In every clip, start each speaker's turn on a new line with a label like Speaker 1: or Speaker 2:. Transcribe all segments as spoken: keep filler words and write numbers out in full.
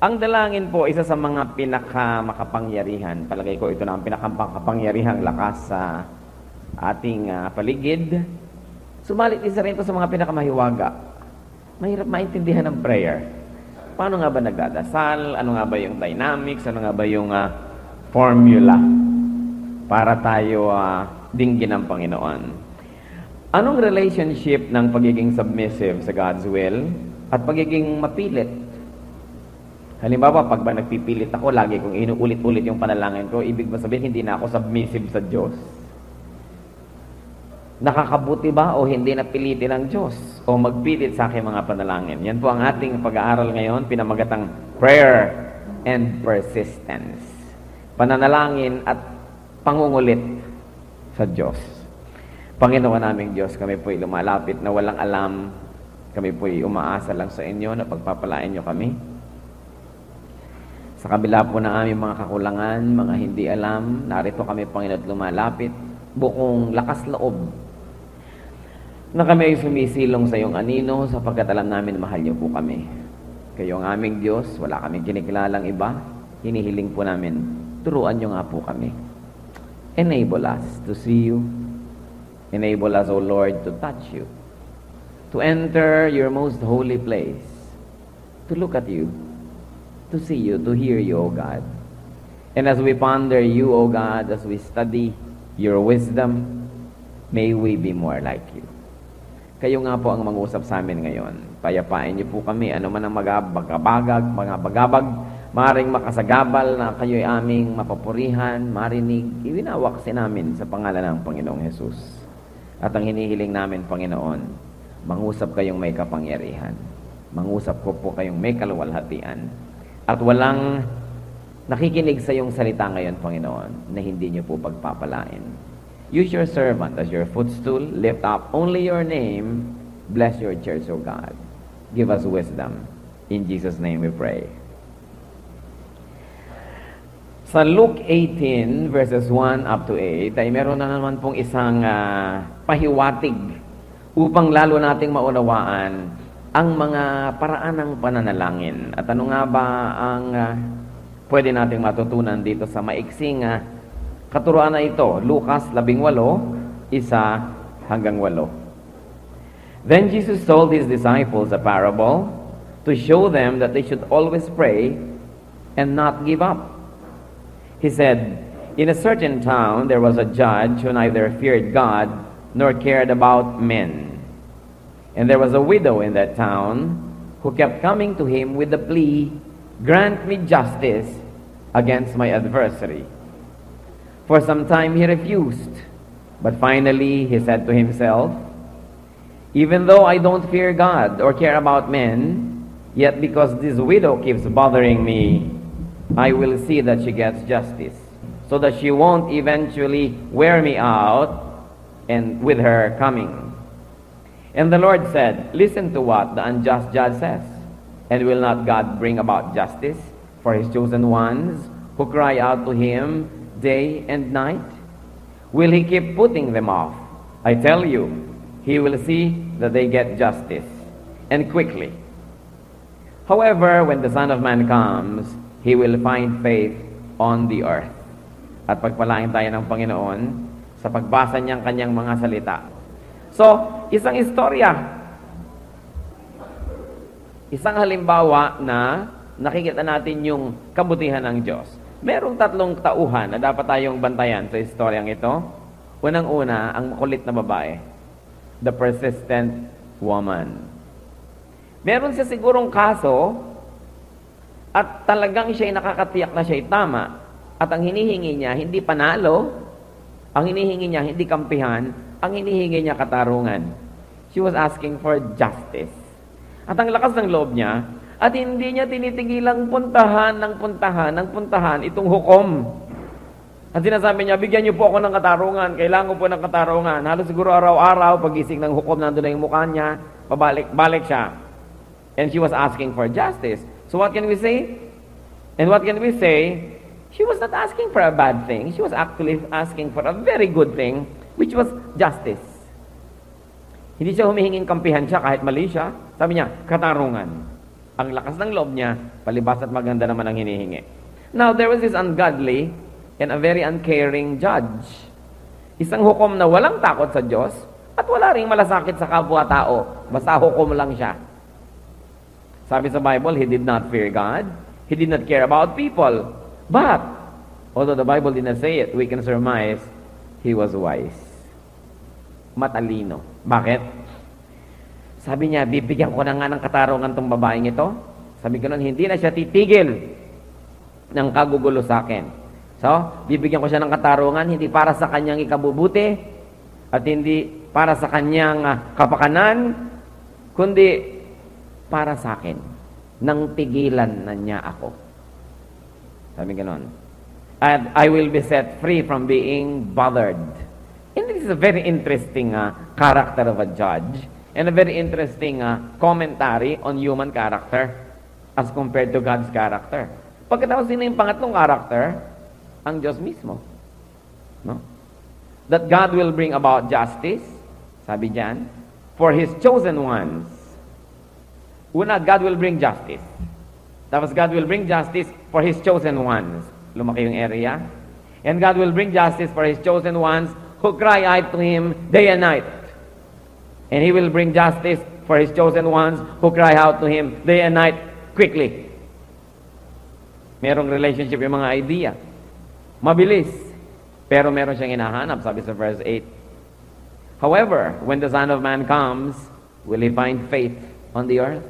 Speaker 1: Ang dalangin po, isa sa mga pinakamakapangyarihan. Palagay ko ito na ang pinakamakapangyarihang lakas sa ating uh, paligid. Sumalit isa rin ito sa mga pinakamahiwaga. Mahirap maintindihan ng prayer. Paano nga ba nagdadasal? Ano nga ba yung dynamics? Ano nga ba yung uh, formula para tayo uh, dinggin ng Panginoon? Anong relationship ng pagiging submissive sa God's will at pagiging mapilit? Halimbawa, pag ba nagpipilit ako, lagi kong inuulit-ulit yung panalangin ko, ibig ba sabihin, hindi na ako submissive sa Diyos? Nakakabuti ba o hindi napilitin ng Diyos? O magpilit sa aking mga panalangin? Yan po ang ating pag-aaral ngayon, pinamagatang prayer and persistence. Pananalangin at pangungulit sa Diyos. Panginoon naming Diyos, kami po'y lumalapit na walang alam. Kami po'y umaasa lang sa inyo na pagpapalain nyo kami. Sa kabila po ng aming mga kakulangan, mga hindi alam, narito kami, Panginoon, lumalapit, bukong lakas loob, na kami ay sumisilong sa iyong anino, sapagkat alam namin mahal niyo po kami. Kayo ang aming Diyos, wala kaming kinikilalang iba, hinihiling po namin, turuan niyo nga po kami. Enable us to see you. Enable us, O Lord, to touch you. To enter your most holy place. To look at you. To see you, to hear you, O God. And as we ponder you, O God, as we study your wisdom, may we be more like you. Kayo nga po ang mangusap sa amin ngayon. Payapain niyo po kami, ano man ang magabagabagag, mga bagabag, maring makasagabal na kayo'y aming mapapurihan, marinig, iwinawaksin namin sa pangalan ng Panginoong Jesus. At ang hinihiling namin, Panginoon, mangusap kayong may kapangyarihan. Mangusap ko po kayong may kaluwalhatian. At walang nakikinig sa iyong salita ngayon, Panginoon, na hindi niyo po pagpapalain. Use your servant as your footstool. Lift up only your name. Bless your church, O God. Give us wisdom. In Jesus' name we pray. Sa Luke eighteen, verses one up to eight, ay meron na naman pong isang uh, pahiwatig upang lalo nating maunawaan ang mga paraan ng pananalangin. At ano nga ba ang uh, pwede nating matutunan dito sa maiksing uh, katuruan na ito? Lucas labing walo, isa hanggang walo. Then Jesus told his disciples a parable to show them that they should always pray and not give up. He said, in a certain town there was a judge who neither feared God nor cared about men. And there was a widow in that town who kept coming to him with the plea, grant me justice against my adversary. For some time he refused, but finally he said to himself, even though I don't fear God or care about men, yet because this widow keeps bothering me, I will see that she gets justice, so that she won't eventually wear me out and with her coming. And the Lord said, listen to what the unjust judge says. And will not God bring about justice for his chosen ones who cry out to him day and night? Will he keep putting them off? I tell you, he will see that they get justice, and quickly. However, when the Son of Man comes, he will find faith on the earth. At pagpalain tayo ng Panginoon sa pagbasa niyang kanyang mga salita. So, isang istorya. Isang halimbawa na nakikita natin yung kabutihan ng Diyos. Merong tatlong tauhan na dapat tayong bantayan sa istoryang ito. Unang-una, ang makulit na babae. The persistent woman. Meron siya sigurong kaso at talagang siya'y nakakatiyak na siya'y tama. At ang hinihingi niya, hindi panalo. Ang hinihingi niya, hindi kampihan. Ang hinihingi niya, katarungan. She was asking for justice. At ang lakas ng loob niya, at hindi niya tinitigilang puntahan ng puntahan ng puntahan itong hukom. At sinasabi niya, bigyan niyo po ako ng katarungan. Kailangan ko po ng katarungan. Halos siguro araw-araw, pagising ng hukom, nandun na yung mukha niya, pabalik-balik siya. And she was asking for justice. So what can we say? And what can we say? She was not asking for a bad thing. She was actually asking for a very good thing, which was justice. Hindi siya humihinging kampihan siya kahit mali siya. Sabi niya, katarungan. Ang lakas ng loob niya, palibas at maganda naman ang hinihingi. Now, there was this ungodly and a very uncaring judge. Isang hukom na walang takot sa Diyos at wala ring malasakit sa kapwa-tao. Basta hukom lang siya. Sabi sa Bible, he did not fear God. He did not care about people. But, although the Bible did not say it, we can surmise, he was wise. Matalino. Bakit? Sabi niya, bibigyan ko na nga ng katarungan tong babaeng ito. Sabi ko nun, hindi na siya titigil ng kagugulo sa akin. So, bibigyan ko siya ng katarungan, hindi para sa kanyang ikabubuti, at hindi para sa kanyang uh, kapakanan, kundi para sa akin. Nang tigilan na niya ako. Sabi ganon. And I will be set free from being bothered. And this is a very interesting uh, character of a judge, and a very interesting uh, commentary on human character as compared to God's character. Pagkatapos, sino yung pangatlong character? Ang Diyos mismo. No? That God will bring about justice, sabi diyan, for His chosen ones. Una, God will bring justice. Tapos God will bring justice for His chosen ones. Lumaki yung area. And God will bring justice for His chosen ones who cry out to Him day and night. And He will bring justice for His chosen ones who cry out to Him day and night quickly. Merong relationship yung mga idea. Mabilis. Pero meron siyang hinahanap, sabi sa verse eight. However, when the Son of Man comes, will He find faith on the earth?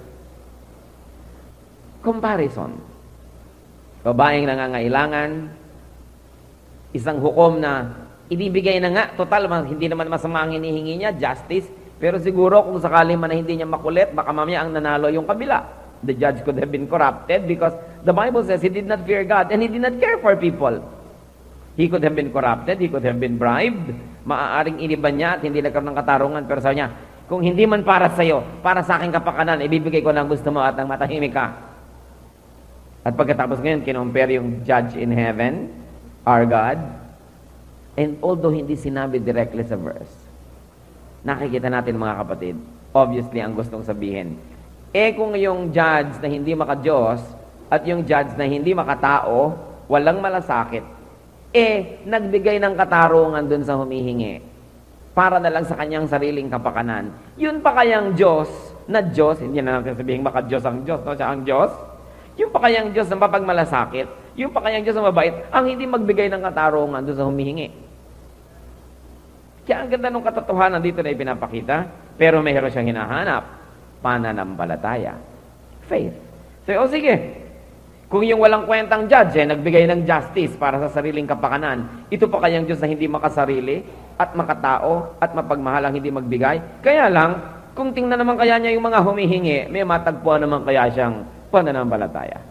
Speaker 1: Comparison. Babaeng nangangailangan, isang hukom na ibibigay na nga, total, hindi naman masama ang hinihingi niya, justice, pero siguro kung sakali man na hindi niya makulit, baka mamaya ang nanalo yung kabila. The judge could have been corrupted because the Bible says he did not fear God and he did not care for people. He could have been corrupted, he could have been bribed, maaaring iniban niya at hindi nagkaroon ng katarungan, pero sabi niya, kung hindi man para sa iyo, para sa aking kapakanan, ibibigay ko ng gusto mo at ang matahimik ka. At pagkatapos ngayon, kinompare yung judge in heaven, our God, and although hindi sinabi directly sa verse, nakikita natin mga kapatid, obviously ang gustong sabihin, eh kung yung judge na hindi maka-Diyos at yung judge na hindi makatao, walang malasakit, eh nagbigay ng katarungan dun sa humihingi para na lang sa kanyang sariling kapakanan. Yun pa kayang Diyos na Diyos, hindi na natin sabihin maka-Diyos ang Diyos, no? Siya ang Diyos. Yung pa kayang Diyos na mapagmalasakit, yung pa kayang Diyos na mabait, ang hindi magbigay ng katarungan dun sa humihingi. Kaya ang ganda ng katotohanan dito na ipinapakita, pero mayroon siyang hinahanap. Pananampalataya. Faith. So, o sige, kung yung walang kwentang judge, eh, nagbigay ng justice para sa sariling kapakanan, ito pa kayang Diyos na hindi makasarili, at makatao, at mapagmahal ang hindi magbigay. Kaya lang, kung tingnan naman kaya niya yung mga humihingi, may matagpuan naman kaya siyang pananampalataya.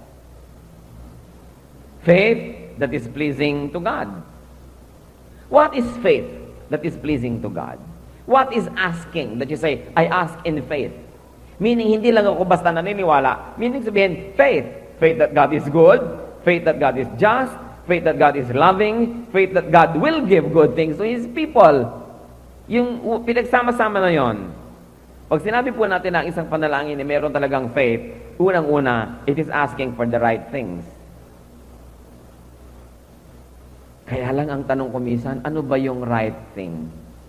Speaker 1: Faith that is pleasing to God. What is faith that is pleasing to God? What is asking that you say, I ask in faith? Meaning, hindi lang ako basta naniniwala. Meaning sabihin, faith. Faith that God is good. Faith that God is just. Faith that God is loving. Faith that God will give good things to His people. Yung pinagsama-sama na yon. Pag sinabi po natin na ang isang panalangin na meron talagang faith, unang-una, it is asking for the right things. Kaya lang ang tanong ko minsan, ano ba yung right thing?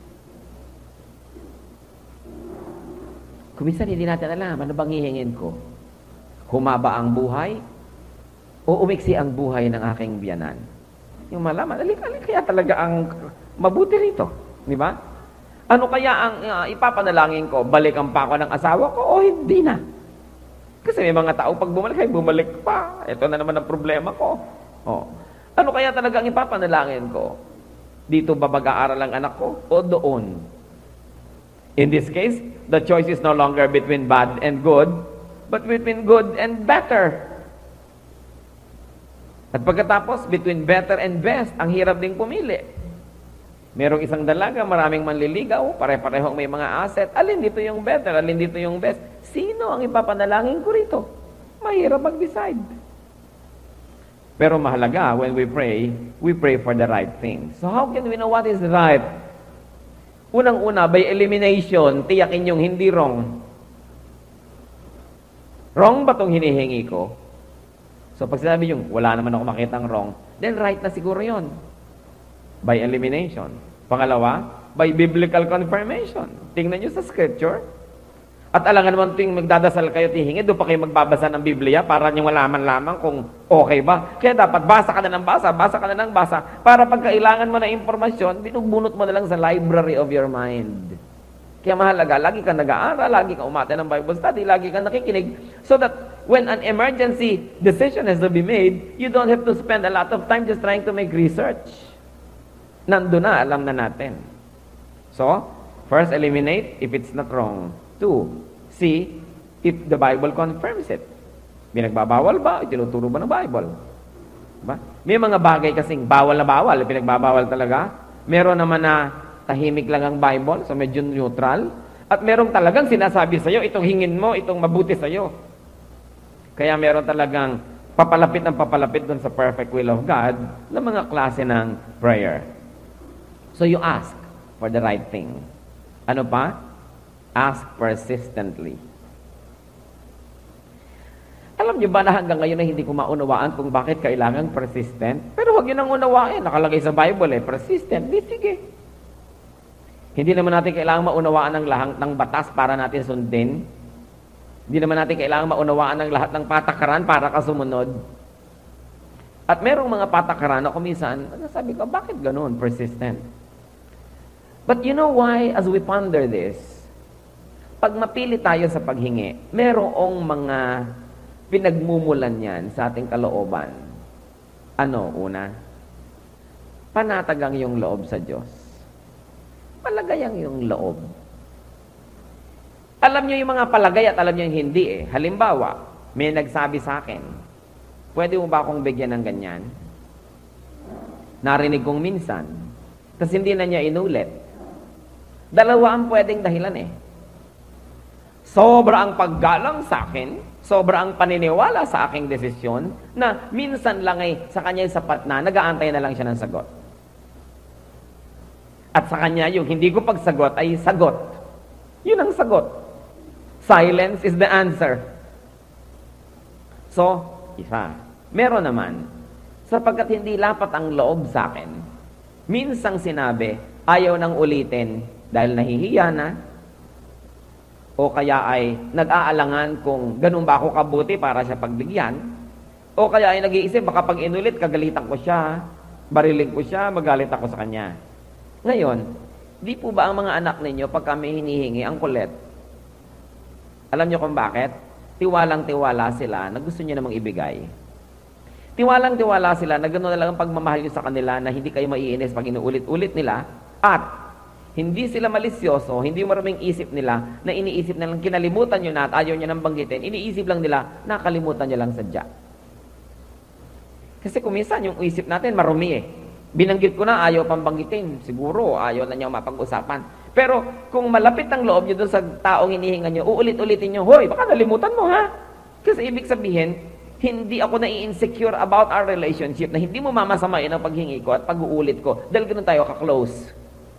Speaker 1: Kuminsan hindi natin alam, ano bang hihingin ko? Humaba ang buhay? O umiksi ang buhay ng aking biyanan? Yung malaman, alik, alik kaya talaga ang mabuti rito. Di ba? Ano kaya ang uh, ipapanalangin ko? Balikan pa ako ng asawa ko o hindi na? Kasi may mga tao, pag bumalik, ay bumalik pa. Ito na naman ang problema ko. Oh. Ano kaya talaga ang ipapanalangin ko? Dito ba mag-aaral ang anak ko? O doon? In this case, the choice is no longer between bad and good, but between good and better. At pagkatapos, between better and best, ang hirap ding pumili. Merong isang dalaga, maraming manliligaw, pare-parehong may mga asset. Alin dito yung better, alin dito yung best? Sino ang ipapanalangin ko rito? Mahirap mag-decide. Pero mahalaga, when we pray, we pray for the right thing. So how can we know what is right? Unang-una, by elimination, tiyakin yung hindi wrong. Wrong ba itong hinihingi ko? So pag sinabi yung, wala naman ako makitang wrong, then right na siguro yon. By elimination. Pangalawa, by biblical confirmation. Tingnan nyo sa scripture. At alangan naman tuwing magdadasal kayo tihingi, doon pa kayo magbabasa ng Biblia para nyo malaman lamang kung okay ba. Kaya dapat basa ka na ng basa, basa ka na ng basa, para pag kailangan mo na impormasyon, binubunot mo na lang sa library of your mind. Kaya mahalaga, lagi ka nag-aaral, lagi ka umate ng Bible study, lagi ka nakikinig, so that when an emergency decision has to be made, you don't have to spend a lot of time just trying to make research. Nandun na, alam na natin. So, first, eliminate if it's not wrong. Two, see if the Bible confirms it. Pinagbabawal ba? Tinuturo ba ng Bible? Diba? May mga bagay kasing bawal na bawal, pinagbabawal talaga. Meron naman na tahimik lang ang Bible, so medyo neutral. At merong talagang sinasabi sa'yo, itong hingin mo, itong mabuti sa'yo. Kaya meron talagang papalapit ng papalapit dun sa perfect will of God na mga klase ng prayer. So you ask for the right thing. Ano pa? Ask persistently. Alam niyo ba na hanggang ngayon na hindi ko maunawaan kung bakit kailangan persistent? Pero huwag yun ang unawain. Nakalagay sa Bible eh, persistent. Di sige. Hindi naman natin kailangan maunawaan ng lahat ng batas para natin sundin. Hindi naman natin kailangan maunawaan ng lahat ng patakaran para ka sumunod. At merong mga patakaran na kuminsan, sabi ko, bakit ganun? Persistent. But you know why, as we ponder this, pag mapili tayo sa paghingi, merong mga pinagmumulan yan sa ating kalooban. Ano, una? Panatagang yung loob sa Diyos. Palagayang yung loob. Alam nyo yung mga palagay at alam nyo yung hindi eh. Halimbawa, may nagsabi sa akin, pwede mo ba akong bigyan ng ganyan? Narinig kong minsan, tapos hindi na niya inulit. Dalawa ang pwedeng dahilan eh. Sobra ang paggalang sa akin, sobra ang paniniwala sa aking desisyon, na minsan lang ay sa kanya yung sapat na, nag-aantay na lang siya ng sagot. At sa kanya, yung hindi ko pagsagot ay sagot. Yun ang sagot. Silence is the answer. So, isa. Meron naman, sapagkat hindi lapat ang loob sa akin, minsang sinabi, ayaw nang ulitin dahil nahihiya na, o kaya ay nag-aalangan kung ganun ba ako kabuti para siya pagbigyan, o kaya ay nag-iisip, baka pag inulit, kagalitan ko siya, bariling ko siya, magalit ako sa kanya. Ngayon, di po ba ang mga anak ninyo pag kami hinihingi ang kulit? Alam niyo kung bakit? Tiwalang-tiwala sila na gusto niyo namang ibigay. Tiwalang-tiwala sila na gano'n na lang ang pagmamahal niyo sa kanila na hindi kayo maiinis pag inuulit-ulit nila, at hindi sila malisyoso, hindi maraming isip nila na iniisip na lang kinalimutan niyo na at ayaw niyo nang banggitin, iniisip lang nila nakalimutan niyo lang sadya. Kasi kuminsan yung isip natin marumi eh. Binanggit ko na, ayaw pang banggitin. Siguro, ayaw na niya mapag-usapan. Pero, kung malapit ang loob niyo doon sa taong hinihingan niyo, uulit-ulitin niyo, hoy, baka nalimutan mo, ha? Kasi ibig sabihin, hindi ako na-insecure about our relationship, na hindi mo mamasamain ang paghingi ko at pag-uulit ko. Dahil ganun tayo ka-close.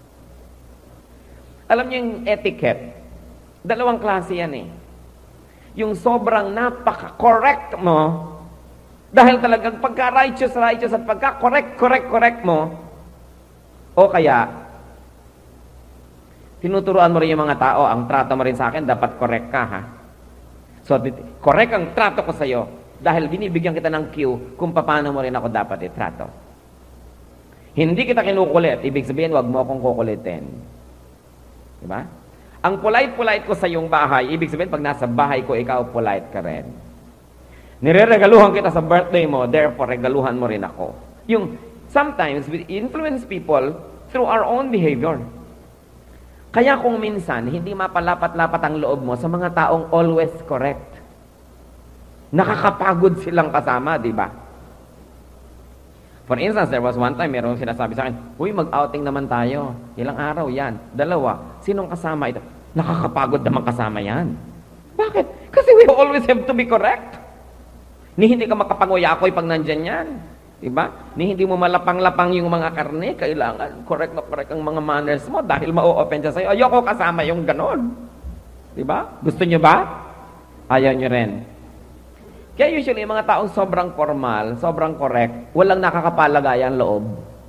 Speaker 1: Alam niyo yung etiquette, dalawang klase yan eh. Yung sobrang napaka-correct mo, dahil talagang pagka-righteous, righteous at pagka-correct, correct, correct mo, o kaya, tinuturuan mo rin yung mga tao, ang trato mo rin sa akin, dapat correct ka, ha? So, correct ang trato ko sa'yo, dahil binibigyan kita ng cue kung paano mo rin ako dapat itrato. Hindi kita kinukulit, ibig sabihin, wag mo akong kukulitin. Diba? Ang polite-polite ko sa iyong bahay, ibig sabihin, pag nasa bahay ko, ikaw polite ka rin. Nireregaluhan kita sa birthday mo, therefore, regaluhan mo rin ako. Yung, sometimes, we influence people through our own behavior. Kaya kung minsan, hindi mapalapat-lapat ang loob mo sa mga taong always correct. Nakakapagod silang kasama, di ba? For instance, there was one time, merong sinasabi sa akin, uy, mag-outing naman tayo. Ilang araw yan. Dalawa. Sinong kasama ito? Nakakapagod naman kasama yan. Bakit? Kasi we always have to be correct. Ni hindi ka makapanguyakoy pag nandyan yan. Diba? Ni hindi mo malapang-lapang yung mga karne. Kailangan correct na correct ang mga manners mo dahil ma-open siya sa'yo. Ayoko kasama yung ganon. Diba? Gusto nyo ba? Ayaw nyo rin. Kaya usually, mga taong sobrang formal, sobrang correct, walang nakakapalagayan loob.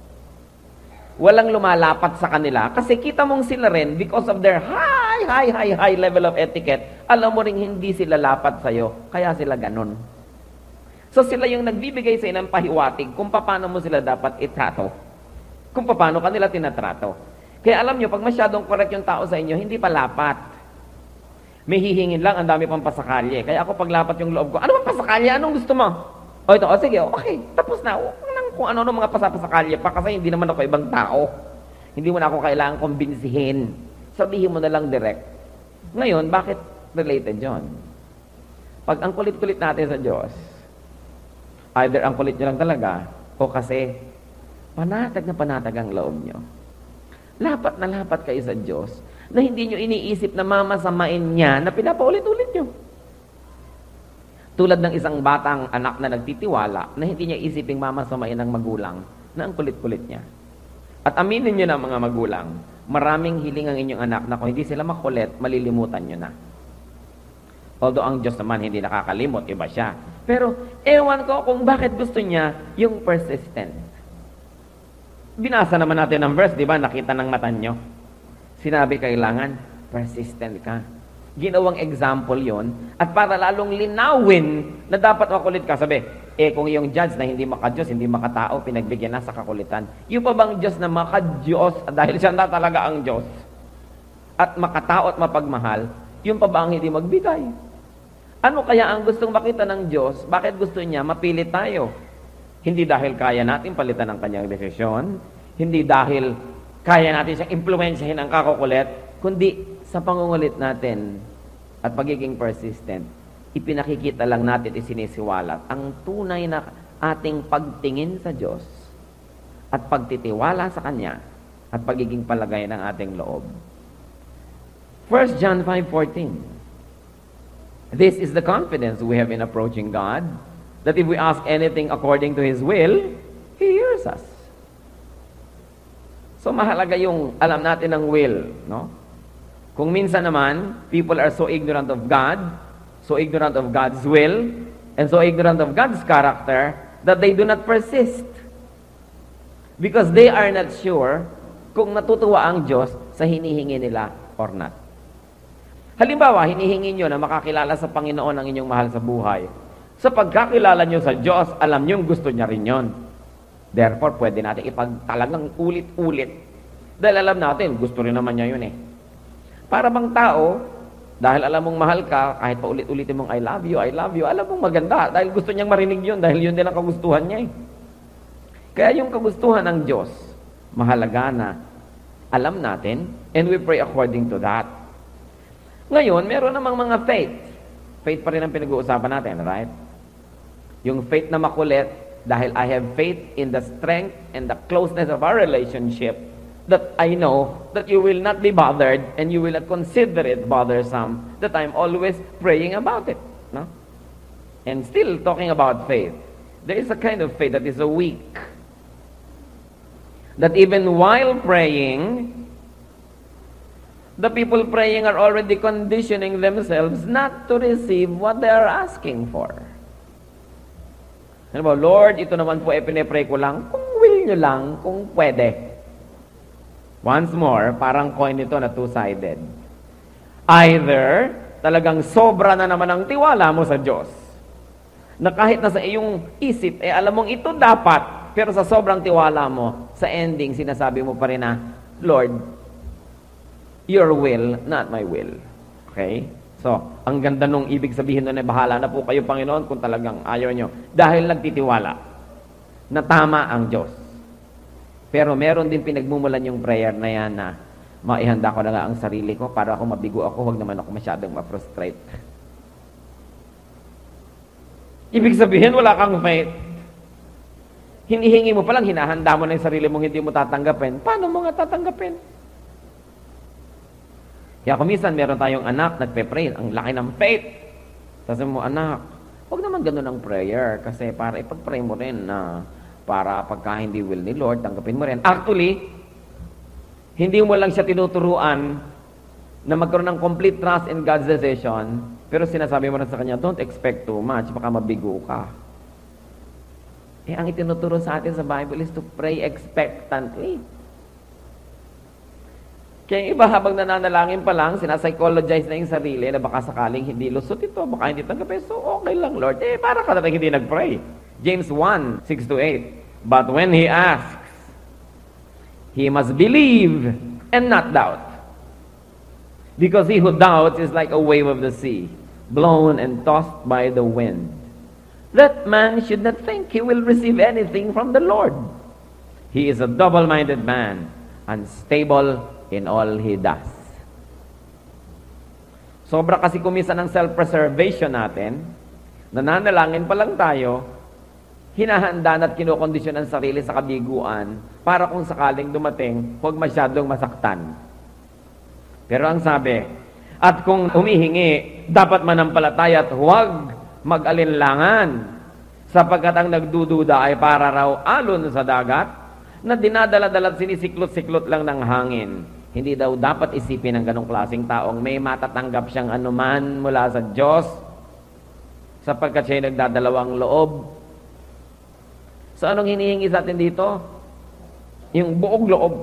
Speaker 1: Walang lumalapat sa kanila. Kasi kita mong sila rin, because of their high, high, high, high level of etiquette, alam mo rin hindi sila lapat sa'yo, kaya sila ganun. So sila yung nagbibigay sa inang pahiwatig kung paano mo sila dapat itrato. Kung paano kanila tinatrato. Kaya alam nyo, pag masyadong correct yung tao sa inyo, hindi pa lapat. May hihingin lang, ang dami pang pasakalye. Kaya ako paglapat yung loob ko, ano bang pasakalye? Anong gusto mo? O ito, o sige, okay, tapos na. Huwag nang kung ano-ano mga pasapasakalye pa kasi hindi naman ako ibang tao. Hindi mo na ako kailangan kumbinsihin. Sabihin mo na lang direct. Ngayon, bakit related yun? Pag ang kulit-kulit natin sa Diyos, either ang kulit nyo lang talaga, o kasi panatag na panatag ang loob nyo. Lapat na lapat kayo sa Diyos, na hindi nyo iniisip na mamasamain niya na pinapaulit-ulit nyo. Tulad ng isang batang anak na nagtitiwala na hindi niya isiping mamasamain ng magulang na ang kulit-kulit niya. At aminin nyo na mga magulang, maraming hiling ang inyong anak na kung hindi sila makulit, malilimutan nyo na. Although ang Diyos naman hindi nakakalimot, iba siya. Pero ewan ko kung bakit gusto niya yung persistent. Binasa naman natin ang verse, di ba? Nakita ng mata nyo. Sinabi kailangan, persistent ka. Ginawang example yon at para lalong linawin na dapat makulit ka. Sabi, eh kung yung judge na hindi maka-Diyos, hindi makatao, pinagbigyan na sa kakulitan. Yung pa bang Diyos na maka-Diyos dahil siya na talaga ang Diyos at makatao at mapagmahal, yung pa ba ang hindi magbigay? Ano kaya ang gustong makita ng Diyos? Bakit gusto niya mapilit tayo? Hindi dahil kaya natin palitan ang kanyang desisyon, hindi dahil kaya natin siyang impluwensyahin ang kakukulit, kundi sa pangungulit natin at pagiging persistent, ipinakikita lang natin isinisiwalat ang tunay na ating pagtingin sa Diyos at pagtitiwala sa Kanya at pagiging palagay ng ating loob. First John five fourteen. This is the confidence we have in approaching God, that if we ask anything according to His will, He hears us. So mahalaga yung alam natin ng will, no? Kung minsan naman, people are so ignorant of God, so ignorant of God's will, and so ignorant of God's character, that they do not persist. Because they are not sure kung natutuwa ang Diyos sa hinihingi nila or not. Halimbawa, hinihingi nyo na makakilala sa Panginoon ang inyong mahal sa buhay. Sa pagkakilala nyo sa Diyos, alam nyo gusto niya rin yon. Therefore, pwede natin ipagtalagang ulit-ulit. Dahil alam natin, gusto rin naman niya yun eh. Para bang tao, dahil alam mong mahal ka, kahit pa ulit-ulitin mong I love you, I love you, alam mong maganda. Dahil gusto niyang marinig yun, dahil yun din ang kagustuhan niya eh. Kaya yung kagustuhan ng Diyos, mahalaga na alam natin, and we pray according to that. Ngayon, meron namang mga faith. Faith pa rin ang pinag-uusapan natin, right? Yung faith na makulit, dahil I have faith in the strength and the closeness of our relationship, that I know that you will not be bothered and you will not consider it bothersome, that I'm always praying about it. No? And still talking about faith, there is a kind of faith that is so weak, that even while praying, the people praying are already conditioning themselves not to receive what they are asking for. Ano ba, Lord, ito naman po ay pinipray ko lang, kung will nyo lang, kung pwede. Once more, parang coin ito na two-sided. Either, talagang sobra na naman ang tiwala mo sa Diyos, na kahit na sa iyong isip, eh alam mong ito dapat, pero sa sobrang tiwala mo, sa ending, sinasabi mo pa rin na, Lord, your will, not my will. Okay? So, ang ganda nung ibig sabihin nun ay bahala na po kayo, Panginoon, kung talagang ayaw nyo. Dahil nagtitiwala na tama ang Diyos. Pero meron din pinagmumulan yung prayer na yan na maihanda ko na nga ang sarili ko para ako mabigo ako, huwag naman ako masyadong ma-frustrate. Ibig sabihin, wala kang faith. Hinihingi mo palang, hinahanda mo na yung sarili mong hindi mo tatanggapin. Paano mo nga tatanggapin? Kaya kung minsan meron tayong anak, nagpe-pray, ang laki ng faith. Sabi mo, anak, huwag naman ganun ang prayer kasi para ipag-pray mo rin na para pagka hindi will ni Lord, tanggapin mo rin. Actually, hindi mo lang siya tinuturuan na magkaroon ng complete trust in God's decision, Pero sinasabi mo na sa kanya, don't expect too much, baka mabigo ka. Eh, ang itinuturo sa atin sa Bible is to pray expectantly. Kaya yung iba habang nananalangin pa lang, sinapsychologize na yung sarili na baka sakaling hindi lusot ito, baka hindi tanggapin. So, okay lang, Lord. Eh, para ka na hindi nag-pray. James one, six to eight. But when he asks, he must believe and not doubt. Because he who doubts is like a wave of the sea, blown and tossed by the wind. That man should not think he will receive anything from the Lord. He is a double-minded man, unstable in all he does. Sobra kasi kumisa ng self-preservation natin, nananalangin pa lang tayo, hinahanda at kinukondisyon ang sarili sa kabiguan para kung sakaling dumating, huwag masyadong masaktan. Pero ang sabi, at kung humihingi, dapat manampalataya at huwag mag-alinlangan, sapagkat ang nagdududa ay para raw alon sa dagat, na dinadala-dala at sinisiklot-siklot lang ng hangin. Hindi daw dapat isipin ng ganong klaseng taong may matatanggap siyang anuman mula sa Diyos, sapagkat siya'y nagdadalawang loob. So anong hinihingi sa atin dito? Yung buong loob.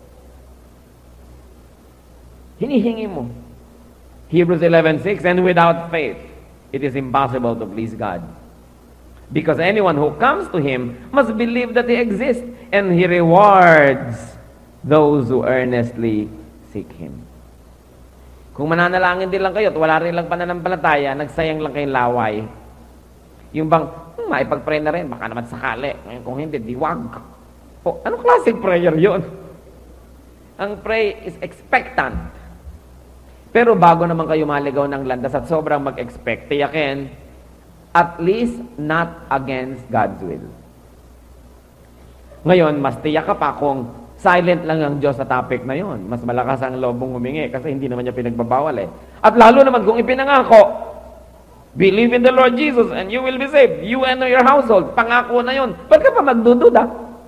Speaker 1: Hinihingi mo. Hebrews eleven six, and without faith, it is impossible to please God. Because anyone who comes to Him must believe that He exists, and He rewards those who earnestly seek Him. Kung mananalangin din lang kayo at wala rin lang pananampalataya, nagsayang lang kayong laway. Yung bang, hmm, maipag-pray na rin, baka naman sakali. Ngayon kung hindi, diwag. O, anong klaseng prayer yun? Ang pray is expectant. Pero bago naman kayo maligaw ng landas at sobrang mag-expect, tiyakin, at least not against God's will. Ngayon, mas tiyak ka pa kung silent lang ang Diyos sa topic na yon. Mas malakas ang loob mong humingi kasi hindi naman niya pinagbabawal eh. At lalo naman kung ipinangako, believe in the Lord Jesus and you will be saved. You and your household. Pangako na yon. Ba't ka pa magdududa?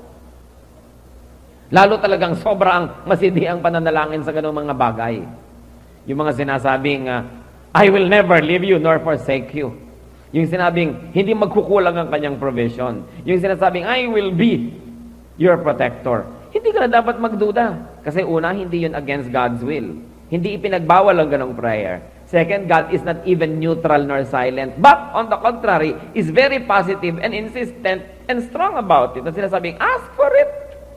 Speaker 1: Lalo talagang sobra ang masidi ang pananalangin sa ganung mga bagay. Yung mga sinasabing, uh, I will never leave you nor forsake you. Yung sinabing, hindi magkukulang ang kanyang provision. Yung sinasabing, I will be your protector. Hindi ka na dapat magduda. Kasi una, hindi yun against God's will. Hindi ipinagbawal ang ganong prayer. Second, God is not even neutral nor silent. But, on the contrary, is very positive and insistent and strong about it. At sinasabing, ask for it.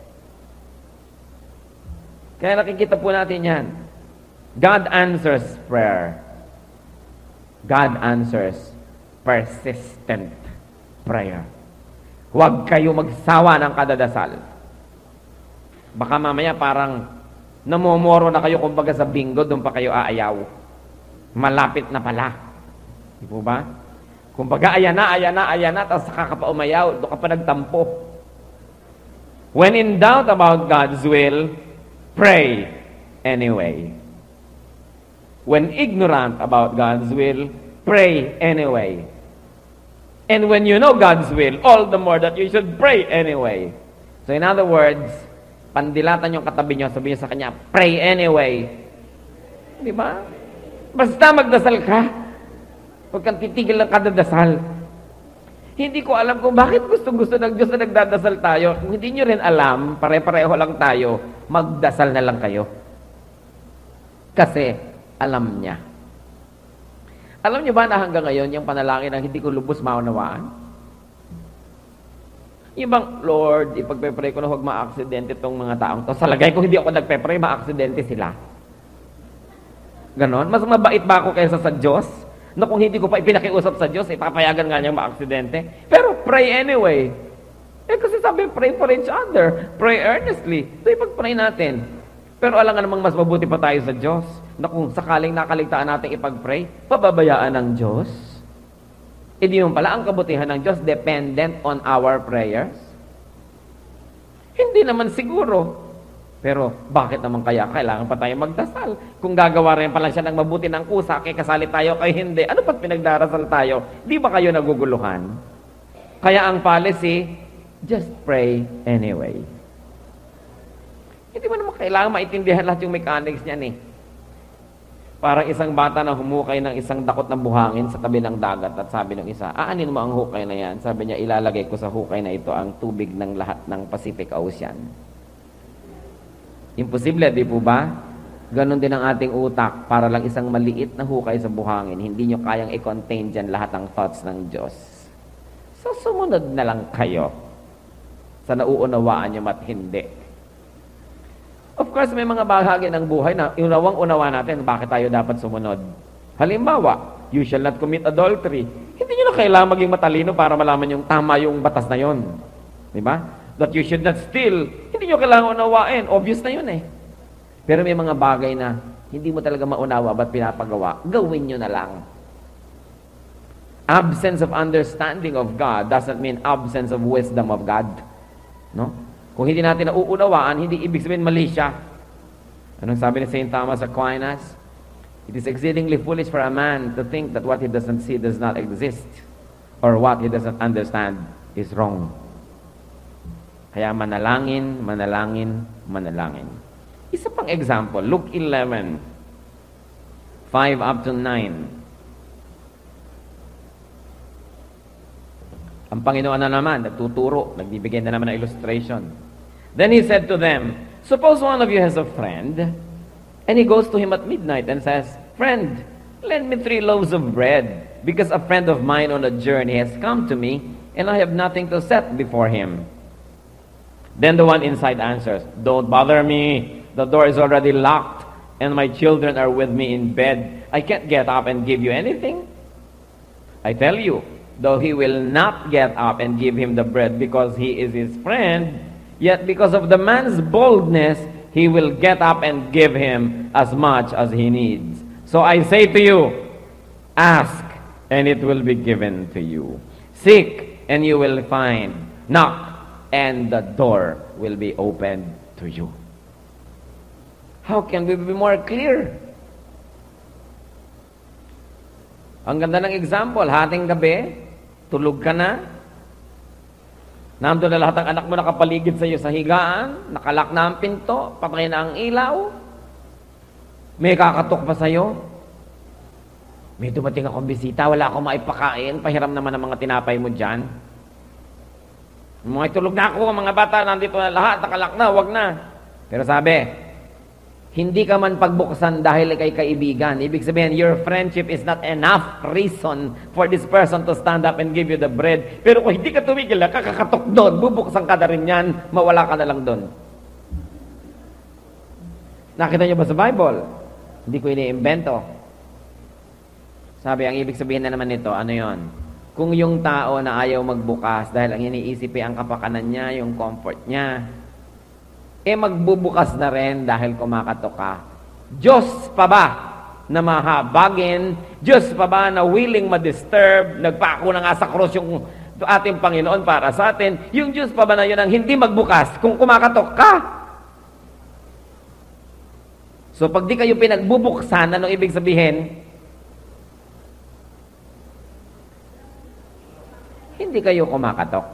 Speaker 1: Kaya nakikita po natin yan. God answers prayer. God answers persistent prayer. Huwag kayo magsawa ng kadadasal. Baka mamaya parang namomoro na kayo kumbaga sa bingo, doon pa kayo aayaw. Malapit na pala. Di po ba? Kumbaga, ayan na, ayan na, ayan na, tapos saka ka pa umayaw, doon ka pa nagtampo. When in doubt about God's will, pray anyway. When ignorant about God's will, pray anyway. And when you know God's will, all the more that you should pray anyway. So in other words, pandilatan yung katabi nyo, sabihin sa kanya, pray anyway. Di ba? Basta magdasal ka. Huwag kang titigil ng kadadasal. Hindi ko alam kung bakit gusto-gusto ng Diyos na nagdadasal tayo. Kung hindi nyo rin alam, pare-pareho lang tayo, magdasal na lang kayo. Kasi, alam niya. Alam niyo ba na hanggang ngayon, yung panalangin na hindi ko lubos maunawaan? Yung bang, Lord, ipagpe-pray ko na huwag ma-aksidente itong mga taong to. Sa lagay ko, hindi ako nagpe-pray, ma-aksidente sila. Ganon? Mas mabait ba ako kaysa sa Diyos? Na kung hindi ko pa ipinakiusap sa Diyos, ipapayagan nga niyang ma-aksidente. Pero pray anyway. Eh kasi sabi, pray for each other. Pray earnestly. So ipag-pray natin. Pero alam nga namang mas mabuti pa tayo sa Diyos. Na kung sakaling nakaligtaan natin ipag-pray, pababayaan ng Diyos. E di naman pala, ang kabutihan ng Diyos dependent on our prayers? Hindi naman siguro. Pero bakit naman kaya kailangan pa tayo magdasal? Kung gagawa rin pala siya ng mabuti ng kusa, kay kasali tayo, kay hindi, ano pa't pinagdarasal tayo? Di ba kayo naguguluhan? Kaya ang policy, just pray anyway. Hindi mo naman kailangan maintindihan lahat yung mechanics niyan eh. Parang isang bata na humukay ng isang dakot na buhangin sa tabi ng dagat at sabi ng isa, aanin mo ang hukay na yan? Sabi niya, ilalagay ko sa hukay na ito ang tubig ng lahat ng Pacific Ocean. Imposible, di po ba? Ganon din ang ating utak, para lang isang maliit na hukay sa buhangin, hindi nyo kayang i-contain dyan lahat ng thoughts ng Diyos. So, sumunod na lang kayo sa nauunawaan nyo at hindi. Of course, may mga bahagi ng buhay na unawang-unawa natin bakit tayo dapat sumunod. Halimbawa, you shall not commit adultery. Hindi nyo na kailangan maging matalino para malaman yung tama yung batas na yon. Di ba? That you should not steal. Hindi nyo kailangan unawain. Obvious na yun eh. Pero may mga bagay na hindi mo talaga maunawa ba't pinapagawa. Gawin nyo na lang. Absence of understanding of God doesn't mean absence of wisdom of God. No? Kung hindi natin nauunawaan, hindi ibig sabihin mali siya. Anong sabi ni Saint Thomas Aquinas? It is exceedingly foolish for a man to think that what he doesn't see does not exist, or what he doesn't understand is wrong. Kaya manalangin, manalangin, manalangin. Isa pang example, Luke eleven, five up to nine. Ang Panginoon na naman, nagtuturo, nagbibigay na naman ng illustration. Then he said to them, suppose one of you has a friend, and he goes to him at midnight and says, friend, lend me three loaves of bread, because a friend of mine on a journey has come to me, and I have nothing to set before him. Then the one inside answers, don't bother me, the door is already locked, and my children are with me in bed. I can't get up and give you anything. I tell you, though he will not get up and give him the bread because he is his friend, yet because of the man's boldness, he will get up and give him as much as he needs. So I say to you, ask, and it will be given to you. Seek, and you will find. Knock, and the door will be opened to you. How can we be more clear? Ang ganda ng example, hating gabi, tulog ka na, nandun na lahat ng anak mo nakapaligid sa iyo sa higaan, nakalak na ang pinto, patay na ang ilaw, may kakatok pa sa iyo, may dumating akong bisita, wala akong maipakain, pahiram naman ang mga tinapay mo dyan. Mga tulog na ako, mga bata, nandito na lahat, nakalak na, wag na. Pero sabi, hindi ka man pagbuksan dahil kay kaibigan. Ibig sabihin, your friendship is not enough reason for this person to stand up and give you the bread. Pero kung hindi ka tumigil, kakakatok doon, bubuksan ka na rin yan, mawala ka na lang doon. Nakita niyo ba sa Bible? Hindi ko iniimbento. Sabi, ang ibig sabihin na naman nito, ano yon? Kung yung tao na ayaw magbukas dahil ang iniisip ay ang kapakanan niya, yung comfort niya, eh magbubukas na rin dahil kumakatok ka. Diyos pa ba na mahabagin? Diyos pa ba na willing ma-disturb? Nagpako na nga sa krus yung ating Panginoon para sa atin. Yung Diyos pa ba na yun ang hindi magbukas kung kumakatok ka? So pag di kayo pinagbubuksan, ano ibig sabihin? Hindi kayo kumakatok.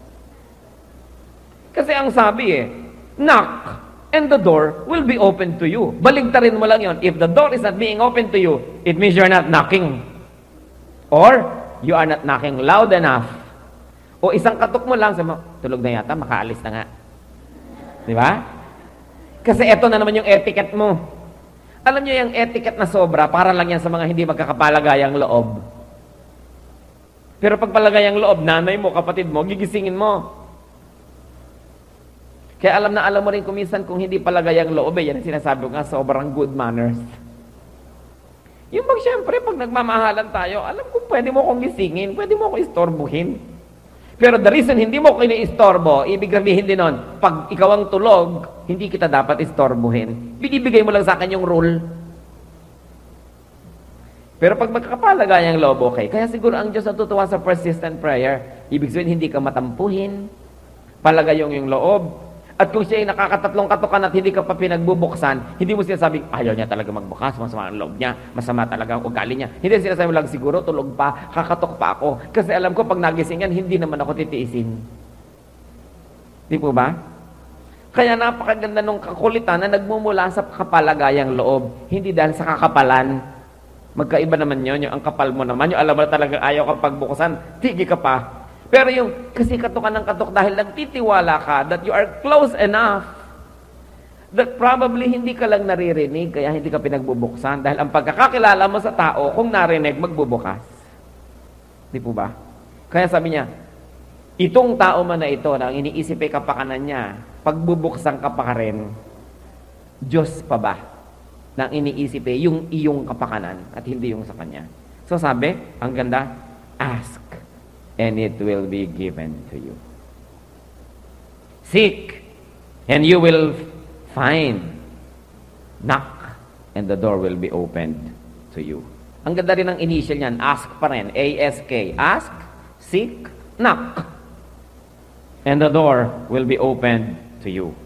Speaker 1: Kasi ang sabi eh, knock, and the door will be open to you. Baligtarin mo lang yon. If the door is not being open to you, it means you're not knocking. Or, you are not knocking loud enough. O isang katok mo lang, sabi mo, tulog na yata, makaalis na nga. Di ba? Kasi eto na naman yung etiquette mo. Alam niyo yung etiquette na sobra, para lang yan sa mga hindi magkakapalagayang loob. Pero pag palagayang loob, nanay mo, kapatid mo, gigisingin mo. Kaya alam na alam mo rin kuminsan kung hindi palagay ang loob, eh, yan ang sinasabi ko nga, sobrang good manners. Yung bang siyempre, pag nagmamahalan tayo, alam ko pwede mo kong gisingin, pwede mo akong istorbuhin. Pero the reason hindi mo ko ini-istorbo, ibig sabihin din nun, pag ikaw ang tulog, hindi kita dapat istorbuhin. Binibigay mo lang sa akin yung rule. Pero pag magkakapalagay ang loob, okay. Kaya siguro ang Diyos natutuwa sa persistent prayer, ibig sabihin hindi ka matampuhin, palagay yung yung loob. At kung siya ay nakakatatlong katokan at hindi ka pa pinagbubuksan, hindi mo sinasabing, ayaw niya talaga magbukas, masama ang loob niya, masama talaga ang ugali niya. Hindi sinasabi mo lang, siguro tulog pa, kakatok pa ako. Kasi alam ko, pag nagising yan, hindi naman ako titiisin. Di po ba? Kaya napakaganda nung kakulitan na nagmumula sa kapalagayang loob, hindi dahil sa kakapalan. Magkaiba naman yun, yung ang kapal mo naman, yung alam mo na talagang ayaw ka pagbuksan, tigi ka pa. Pero yung kasi katok ka ng katok dahil nagtitiwala ka that you are close enough that probably hindi ka lang naririnig, kaya hindi ka pinagbubuksan. Dahil ang pagkakakilala mo sa tao, kung narinig, magbubukas. Di po ba? Kaya sabi niya, itong tao man na ito, na ang iniisip ay kapakanan niya, pagbubuksan ka pa rin, Diyos pa ba? Na ang iniisip ay yung iyong kapakanan at hindi yung sa Kanya. So sabi, ang ganda, ask and it will be given to you. Seek and you will find. Knock and the door will be opened to you. Ang ganda rin ng initial niyan, ask pa rin, A S K. Ask, seek, knock. And the door will be opened to you.